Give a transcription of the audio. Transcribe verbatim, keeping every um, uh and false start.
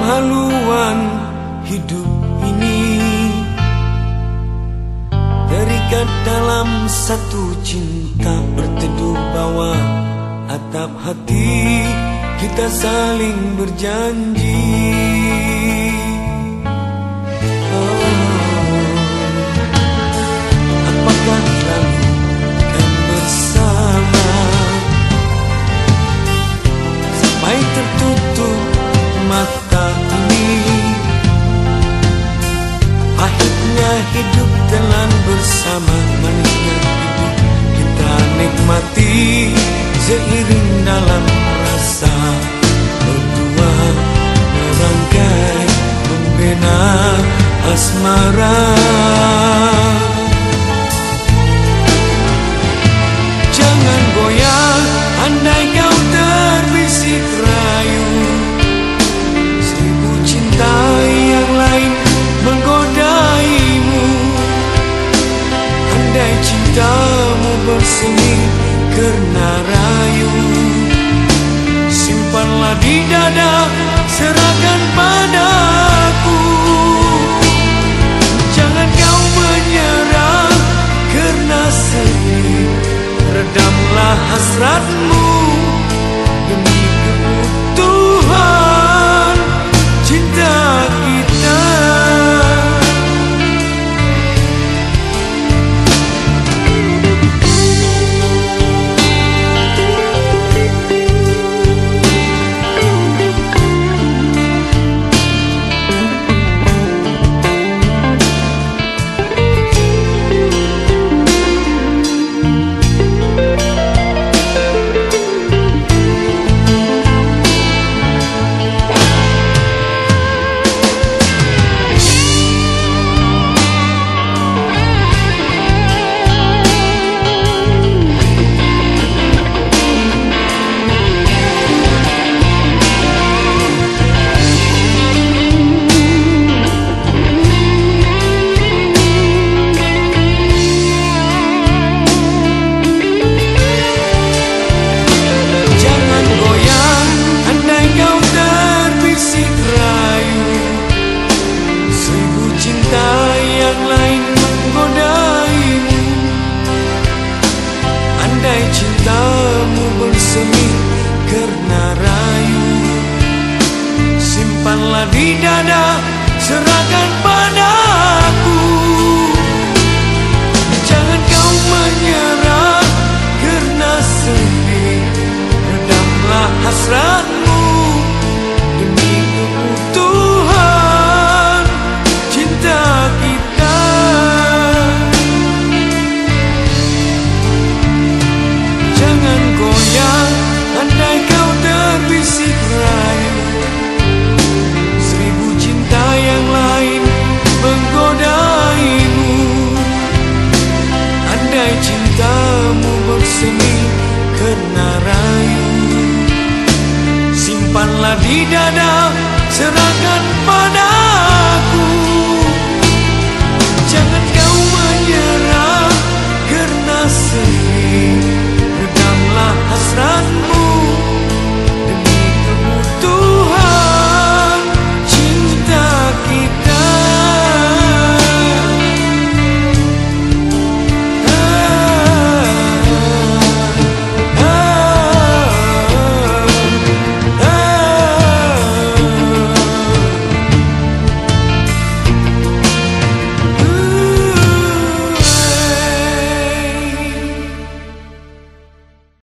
haluan hidup ini, terikat dalam satu cinta berteduh bawah atap hati, kita saling berjanji. Oh, apakah lalu kan bersama sampai tertutup mata ini? Pahitnya hidup telan bersama, manisnya hidup kita nikmati seiring dalam rasa berdua merangkai membina asmara. Jangan goyah andai kau terbisik rayu, seribu cinta yang lain menggodaimu. Andai cintamu bersemi karena rayu, simpanlah di dada, serahkan padaku. Jangan kau menyerah karena sedih, redamlah hasratmu demi keutuhan cinta kita. Cintamu bersemi karena rayu, simpanlah di dada, serahkan padaku. Jangan kau menyerah karena sedih, redamlah hasratmu demi keutuhan cinta kita. Jangan goyah andai kau terbisik rayu, seribu cinta yang lain menggodaimu. Andai cintamu bersemi karena rayu, simpanlah di dada, serahkan padaku.